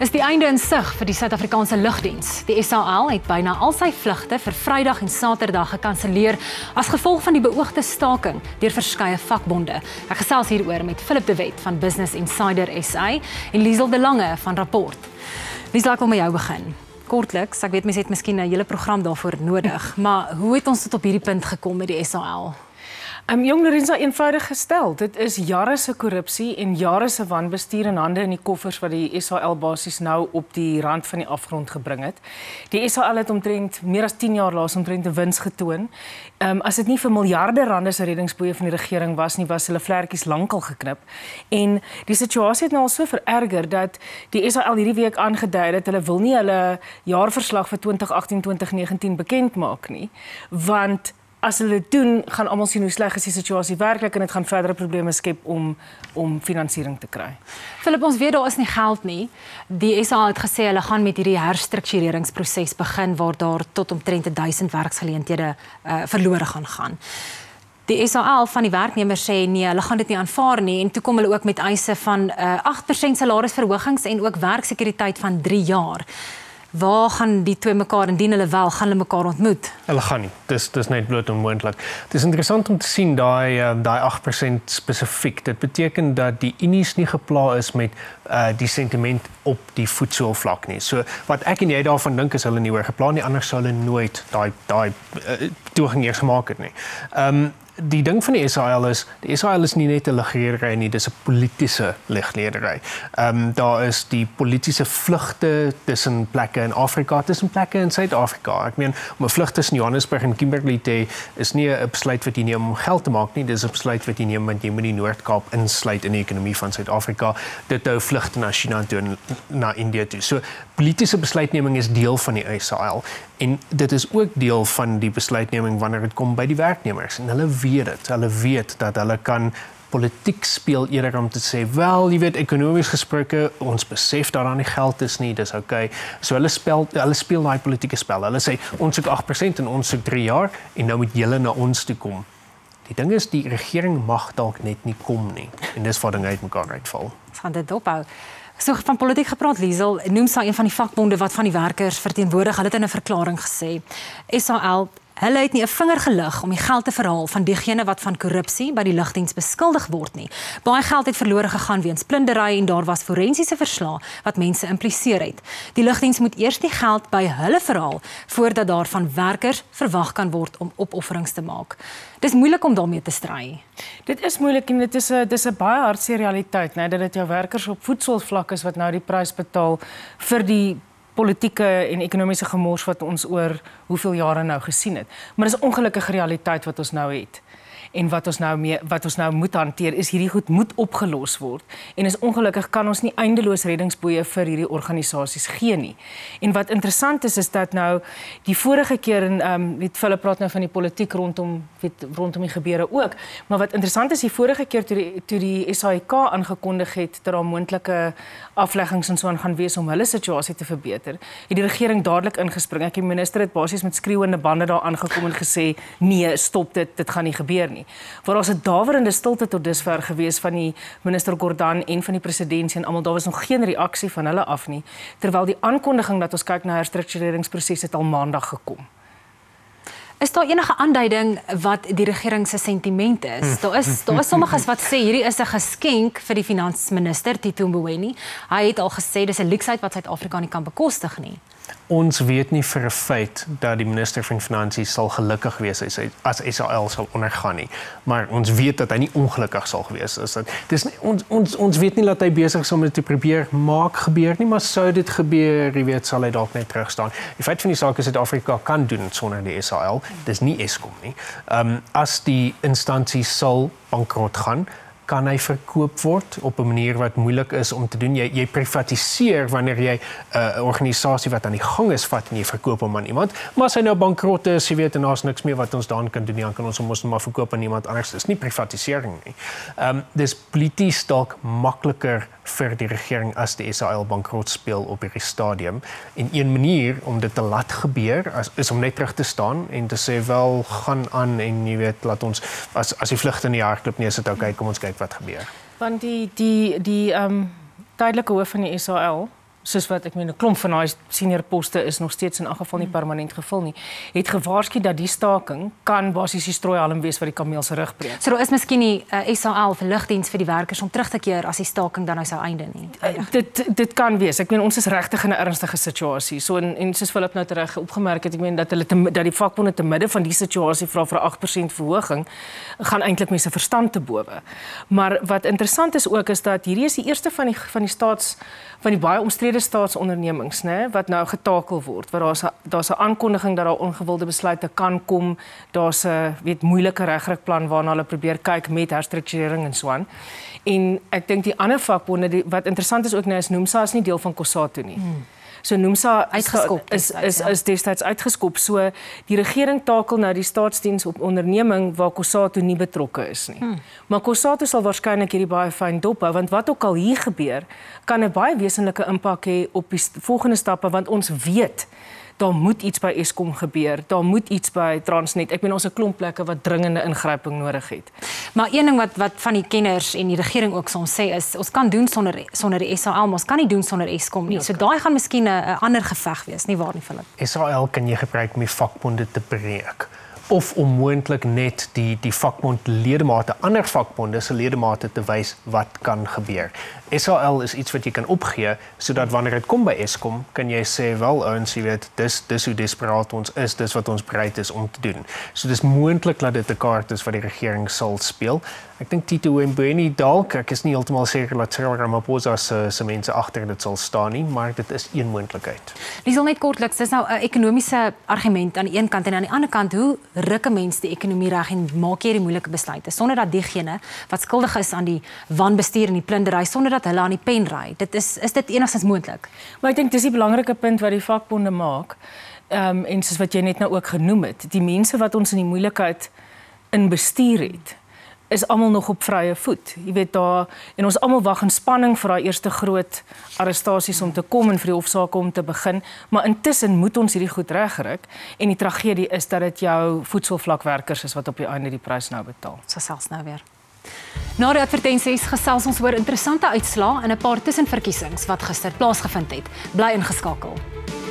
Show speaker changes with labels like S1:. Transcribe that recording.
S1: Is die einde in sig vir die Suid-Afrikaanse lugdiens. Die SAL het byna al sy vlugte vir Vrydag en Saterdag gekanselleer as gevolg van die beoogde staking deur verskeie vakbonde. Ek gesels hieroor met Philip de Wet van Business Insider SA en Liesel de Lange van Rapport. Liesel, ek wil met jou begin. Kortliks, ek weet mense het miskien 'n hele program daarvoor nodig, maar hoe het ons tot op hierdie punt gekom met die SAL?
S2: Jong Lorenza, eenvoudig gestel, dit is jare se korrupsie en jare se wanbestuur en hande in die koffers wat die SAL basies nou op die rand van die afgrond gebring het. Die SAL het omtrent meer as 10 jaar laas omtrent 'n wins getoon. As dit nie vir miljarde rande se reddingsboë van die regering was nie, was hulle vlekkies lankal geknip. En die situasie het nou al so vererger dat die SAL hierdie week aangedui dat hulle wil nie hulle jaarverslag vir 2018-2019 bekend maak nie, want as hulle dit doen, gaan almal sien hoe sleg is die situasie werklik en dit gaan verdere probleme skep om finansiering te kry.
S1: Philip, ons weet daar is nie geld nie. Die SA het gesê hulle gaan met hierdie herstruktureringsproses begin waar daar tot omtrent 1000 werksgeleenthede verlore gaan. Die SAL van die werknemers sê nee, hulle gaan dit nie aanvaar nie en toe kom hulle ook met eise van 8% salarisverhogings en ook werksekuriteit van 3 jaar. Waar gaan die twee mekaar, indien hulle wel, gaan hulle mekaar ontmoet?
S3: Hulle gaan nie. Dis net bloot onmoontlik. Het is interessant om te sien daai 8% spesifiek. Dit beteken dat die unies nie gepla is met die sentiment op die voedselvlak nie. So wat ek en jy daarvan dink is hulle nie oor gepla nie, anders sou hulle nooit daai toeging eers gemaak het nie. Die ding van die SAL is nie net 'n ligledery nie, dis 'n politieke ligledery. Daar is die politieke vlugte tussen plekke in Afrika, tussen plekke in Suid-Afrika. Ek meen, om 'n vlug tussen Johannesburg en Kimberley te hê, is nie 'n besluit wat jy neem om geld te maak nie, dis 'n besluit wat jy neem want jy moet die Noord-Kaap insluit in die ekonomie van Suid-Afrika. Dit hou vlugte na China toe en na Indië toe. So politieke besluitneming is deel van die SAL en dit is ook deel van die besluitneming wanneer dit kom by die werknemers en hulle weet dat hulle kan politiek speel eerder om te sê, wel, jy weet, ekonomies gesproke, ons besef dat daar nie geld is nie, dis okay. So hulle speel daai politieke spel. Hulle sê, ons soek 8% en ons soek 3 jaar en nou moet julle na ons toe kom. Die ding is, die regering mag dalk net nie kom nie. En dis waar dinge uit mekaar uitval.
S1: Ons gaan dit ophou. So van politiek gepraat, Liesel, noem sy een van die vakbonde wat van die werkers verteenwoordig. Hulle het in 'n verklaring gesê, SAL, hulle het nie 'n vinger gelig om die geld te verhaal van diegene wat van korrupsie by die lugdiens beskuldig word nie. Baie geld het verlore gegaan weens plundering en daar was forensiese verslae wat mense impliseer het. Die lugdiens moet eers die geld by hulle verhaal voordat daar van werkers verwag kan word om opofferings te maak. Dis moeilik om daarmee te stry.
S2: Dit is moeilik en dit is 'n baie hartseer realiteit, né, dat dit jou werkers op voedselvlak is wat nou die prys betaal vir die politieke en ekonomiese gemors wat ons oor hoeveel jare nou gesien het. Maar dis 'n ongelukkige realiteit wat ons nou het. En wat ons nou moet hanteer is hierdie goed moet opgelos word. En is ongelukkig kan ons nie eindeloos reddingsboë vir hierdie organisasies gee nie. En wat interessant is dat nou die vorige keer en weet Philip praat nou van die politiek rondom die gebeure ook, maar wat interessant is die vorige keer toe die SAIK aangekondig het dat daar moontlike afleggings en so aan gaan wees om hulle situasie te verbeter, het die regering dadelik ingespring. Die minister het basies met skreeuende bande daar aangekom en gesê nee, stop dit gaan nie gebeur nie. Waar ons 'n dawerende stilte tot dusver gewees van die minister Gordhan en van die presidentsie en almal, daar was nog geen reaksie van hulle af nie, terwyl die aankondiging dat ons kyk na herstruktureringsproses het al maandag gekom.
S1: Is daar enige aanduiding wat die regering se sentiment is? Daar is sommiges wat sê hierdie is 'n geskenk vir die finansminister Tito Mboweni. Hy het al gesê dis 'n leksheid wat Suid-Afrika nie kan bekostig nie.
S3: Ons weet nie vir 'n feit dat die minister van Finansies sal gelukkig wees as SAL sal ondergaan nie. Maar ons weet dat hy nie ongelukkig sal wees. Ons weet nie dat hy besig is om dit te probeer maak gebeur nie, maar sou dit gebeur, jy weet, sal hy dalk net terugstaan. Die feit van die saak is dat Suid-Afrika kan doen sonder die SAL. Dis nie Eskom nie. As die instansie sal bankrot gaan, kan hy verkoop word op 'n manier wat moeilik is om te doen. Jy privatiseer wanneer jy 'n organisasie wat aan die gang is vat en jy verkoop hom aan iemand. Maar as hy nou bankrot is, jy weet, en daar's niks meer wat ons daan kan doen nie, dan kan ons hom mos maar verkoop aan iemand anders. Dis nie privatisering nie. Dis polities dalk makliker vir die regering as die SAL bankrot speel op hierdie stadium. En een manier om dit te laat gebeur is om net terug te staan en te sê wel gaan aan en jy weet laat ons as die vlugte in die hardloop nie is dit okay, kom ons kyk wat gebeur.
S2: Want die tydelike hoof van die SAL soos wat ek meen 'n klomp van daai senior poste is nog steeds in elk geval nie permanent gevul nie, het gewaarsku dat die staking kan basies die strooihalm wees wat die kameel se rug breek.
S1: So daar is miskien nie SAL vir lugdiens vir die werkers om terug te keer as die staking dan nou sou einde nie.
S2: Dit kan wees. Ek meen ons is regtig in 'n ernstige situasie. So en soos Philip nou reg opgemerk het, ek meen dat dat die vakbonde te midde van die situasie vra vir 'n 8% verhoging, gaan eintlik mense verstand te bowe. Maar wat interessant is ook is dat hierdie is die eerste van die baie omstrede staatsondernemings, né, wat nou getakel word, waar daar's 'n aankondiging dat daar ongewilde besluite kan kom, daar's 'n moeilike regryplan waarna hulle probeer kyk met herstrukturering en so aan. En ek dink die ander vakbonde wat interessant is ook nou is NUMSA is nie deel van COSATU nie. So NUMSA is destyds uitgeskop. So die regering takel nou die staatsdiens op onderneming waar COSATU nie betrokke is nie. Maar COSATU sal waarskynlik hierdie baie fyn dop hou, want wat ook al hier gebeur, kan 'n baie wesenlike impak hê op die volgende stappe, want ons weet daar moet iets by Eskom gebeur, daar moet iets by Transnet. Ek meen ons 'n klomp plekke wat dringende ingryping nodig het.
S1: Maar een ding wat van die kenners en die regering ook soms sê is, ons kan doen sonder die SAL, maar ons kan nie doen sonder Eskom nie. So daai gaan miskien 'n ander geveg wees, nie waar nie, Philip?
S3: SAL kan jy gebruik om die vakbonde te breek. Of om moontlik net die vakbond ledemate, ander vakbonde se ledemate te wys wat kan gebeur. SAL is iets wat jy kan opgee, sodat wanneer dit kom by Eskom, kan jy sê, wel ouens, jy weet, dis hoe desperaat ons is, dis wat ons bereid is om te doen. So dis moontlik dat dit 'n kaart is wat die regering sal speel. Ek dink Tito Mboweni dalk, ek is nie heeltemal seker dat Cyril Ramaphosa se mense agter dit sal staan nie, maar dit is een moontlikheid.
S1: Dis al net kortliks, dis nou 'n ekonomiese argument aan die een kant en aan die ander kant, hoe ruk 'n mens die ekonomie reg en maak jy die moeilike besluite sonder dat diegene wat skuldig is aan die wanbestuur en die plundering, sonder dat hulle aan die pen ry. Is dit enigstens moontlik?
S2: Maar ek dink dis die belangrike punt wat die vakbonde maak. En soos wat jy net nou ook genoem het, die mense wat ons in die moeilikheid in bestuur het, is almal nog op vrye voet. Jy weet daar en ons almal wag in spanning vir daai eerste groot arrestasies om te kom en vir die hofsaake om te begin, maar intussen moet ons hierdie goed regryk en die tragedie is dat dit jou voedselvlakwerkers is wat op die einde die prys nou betaal.
S1: So selfs nou weer. Na die advertensies gesels ons oor interessante uitslae in 'n paar tussenverkiesings wat gister plaasgevind het. Bly ingeskakel.